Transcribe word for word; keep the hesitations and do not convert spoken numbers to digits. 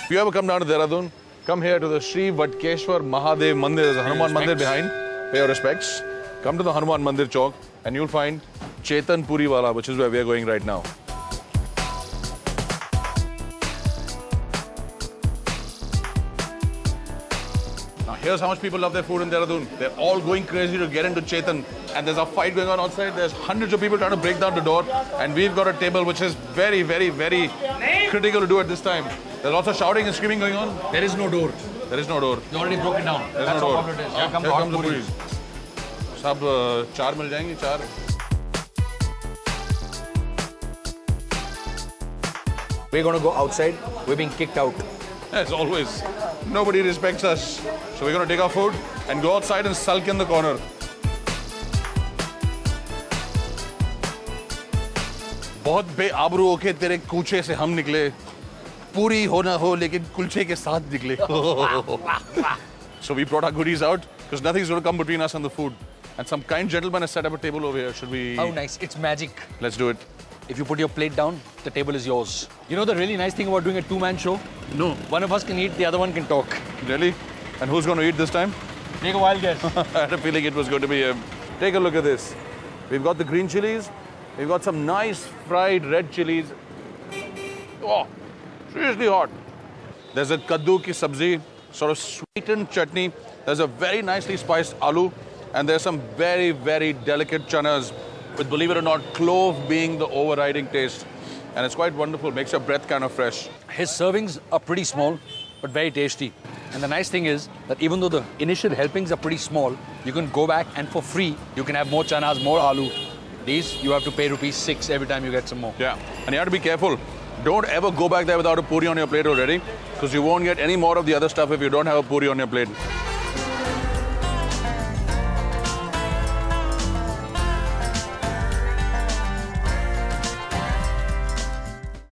If you ever come down to Dehradun, come here to the Sri Vatkeshwar Mahadev Mandir. There's a Hanuman Mandir behind. Pay your respects. Come to the Hanuman Mandir Chowk and you'll find Chetan Puriwala, which is where we are going right now. Now here's how much people love their food in Dehradun. They're all going crazy to get into Chetan. And there's a fight going on outside. There's hundreds of people trying to break down the door. And we've got a table which is very, very, very critical to do at this time. There's also shouting and screaming going on. There is no door. There is no door. You already broke it down. There's That's no door. how problem it is. Yeah, Here come here hot comes the puris. puris. Sab uh, char mil jayenge, char. We're going to go outside. We're being kicked out. As always, nobody respects us. So we're going to take our food and go outside and sulk in the corner. बहुत बेआबरू होके तेरे कूचे से हम निकले. पूरी हो ना हो लेकिन कुलचे के साथ निकले. So we brought our goodies out because nothing's going to come between us and the food. And some kind gentleman has set up a table over here. Should we? How nice. It's magic. Let's do it. If you put your plate down, the table is yours. You know the really nice thing about doing a two-man show? No. One of us can eat, the other one can talk. Really? And who's going to eat this time? Take a wild guess. I had a feeling it was going to be him. Take a look at this. We've got the green chilies. We've got some nice fried red chilies. Oh, seriously hot. There's a kaddu ki sabzi, sort of sweetened chutney. There's a very nicely spiced aloo. And there's some very, very delicate chanas with, believe it or not, clove being the overriding taste. And it's quite wonderful. Makes your breath kind of fresh. His servings are pretty small, but very tasty. And the nice thing is that even though the initial helpings are pretty small, you can go back and for free, you can have more chanas, more aloo. These, you have to pay rupees six every time you get some more. Yeah, and you have to be careful. Don't ever go back there without a puri on your plate already, because you won't get any more of the other stuff if you don't have a puri on your plate.